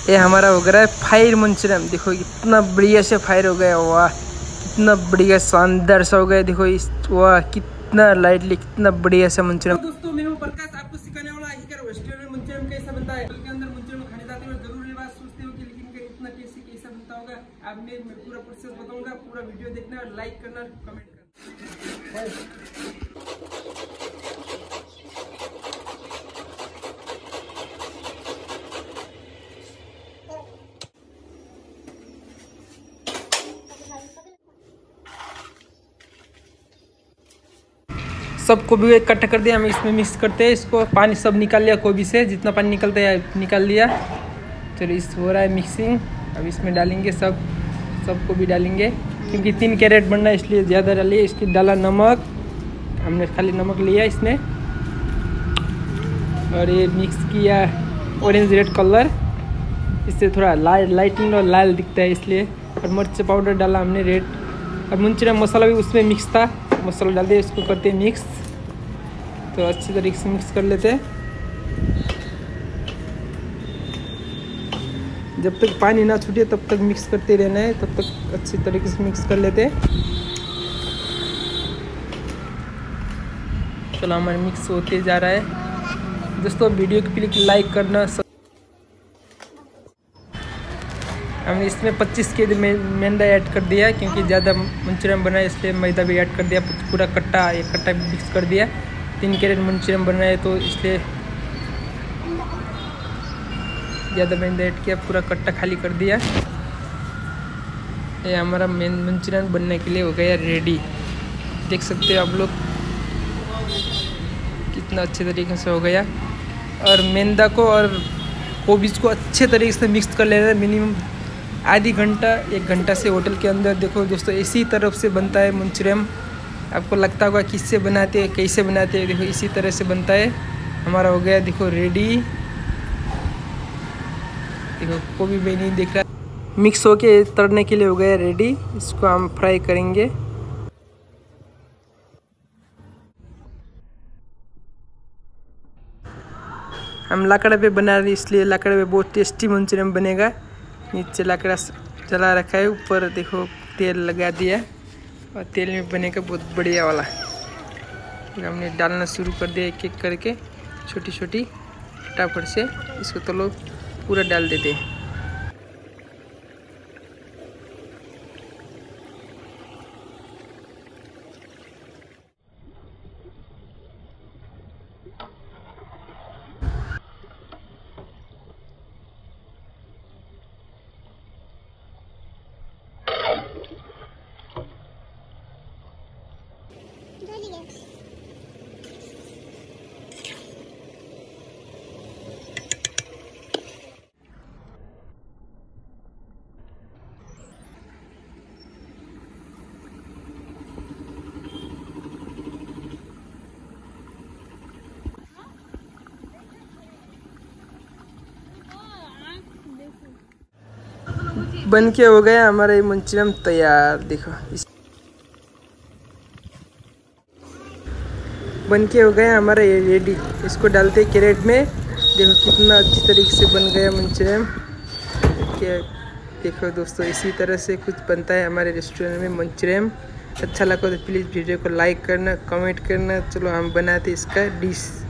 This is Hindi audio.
ये हमारा हो गया है फायर मंचूरियन। देखो इतना बढ़िया से फायर हो गया, वाह कितना बढ़िया शानदार सा हो गया। देखो इस वाह कितना लाइटली कितना बढ़िया सा मंचूरियन। तो दोस्तों मेरे प्रकाश आपको सिखाने वाला है कि वेजिटेरियन मंचूरियन कैसा बनता है। के अंदर मंचूरियन खाने जाते हुए जरूर ये बात सोचते हो कि लेकिन इतना टेस्टी कैसा बनता होगा। आप मैं पूरा प्रोसेस बताऊंगा, पूरा वीडियो देखना और लाइक करना कमेंट करना। सब गोभी इकट्ठा कर दिया, हम इसमें मिक्स करते हैं। इसको पानी सब निकाल लिया, गोभी से जितना पानी निकलता है निकाल लिया। चलो इस हो रहा है मिक्सिंग। अब इसमें डालेंगे सबको भी डालेंगे, क्योंकि 3 कैरेट बनना है इसलिए ज़्यादा डालिए। इसमें डाला नमक, हमने खाली नमक लिया इसमें, और ये मिक्स किया ऑरेंज रेड कलर, इससे थोड़ा लाइटिंग और लाल दिखता है इसलिए। और मिर्च पाउडर डाला हमने रेड, और मंचूरियन मसाला भी उसमें मिक्स था, मसाला डाल दिया। इसको करते हैं मिक्स, तो अच्छी तरीके से मिक्स कर लेते हैं। जब तक पानी ना छूटे तब तक मिक्स करते रहना है, तब तक अच्छी तरीके से मिक्स कर लेते हैं। चलो हमारा मिक्स होते जा रहा है। दोस्तों वीडियो को प्लीज लाइक करना। हमने इसमें 25 kg मैदा ऐड कर दिया, क्योंकि ज़्यादा मंचूरियन बना है इसलिए मैदा भी ऐड कर दिया। पूरा कट्टा मिक्स कर दिया। 3 कैरेट मंचूरियन बना है तो इसलिए ज़्यादा मैदा ऐड किया, पूरा कट्टा खाली कर दिया। ये हमारा मंचूरियन बनने के लिए हो गया रेडी। देख सकते हो आप लोग कितना अच्छे तरीके से हो गया। और मैदा को और कोबीज को अच्छे तरीके से मिक्स कर लेना है। मिनिमम आधी घंटा 1 घंटा से होटल के अंदर। देखो दोस्तों इसी तरफ से बनता है मंचूरियन। आपको लगता होगा किससे बनाते हैं कैसे बनाते हैं, देखो इसी तरह से बनता है। हमारा हो गया देखो रेडी। देखो कोई भी नहीं दिख रहा, मिक्स होके तड़ने के लिए हो गया रेडी। इसको हम फ्राई करेंगे। हम लकड़ा पे बना रहे इसलिए लकड़ा पे बहुत टेस्टी मंचूरियन बनेगा। नीचे लकड़ा जला रखा है, ऊपर देखो तेल लगा दिया और तेल में बनेगा बहुत बढ़िया वाला। फिर हमने डालना शुरू कर दिया एक एक करके, छोटी छोटी फटाफट से। इसको तो लोग पूरा डाल देते हैं। बन के हो गया हमारा ये मंचूरियन तैयार। देखो बन के हो गया हमारा ये रेडी। इसको डालते कैरेट में। देखो कितना अच्छी तरीके से बन गया मंचूरियन। देखो दोस्तों इसी तरह से कुछ बनता है हमारे रेस्टोरेंट में मंचूरियन। अच्छा लगा तो प्लीज़ वीडियो को लाइक करना, कमेंट करना। चलो हम बनाते इसका डिश।